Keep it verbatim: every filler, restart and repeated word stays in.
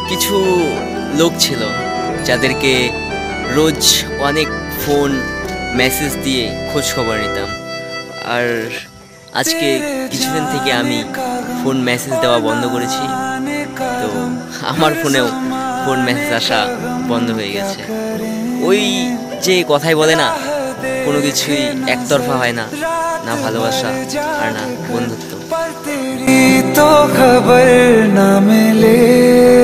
কিছু লোক ছিল যাদেরকে রোজ অনেক ফোন মেসেজ দিয়ে খোঁজ খবর নিতাম। আর আজকে কিছুদিন থেকে আমি ফোন মেসেজ দেওয়া বন্ধ করেছি, তো আমার ফোনেও ফোন মেসেজ আসা বন্ধ হয়ে গেছে। ওই যে কথাই বলে না, কোনো কিছুই একতরফা হয় না, না ভালোবাসা আর না বন্ধুত্ব। तो खबर न मिले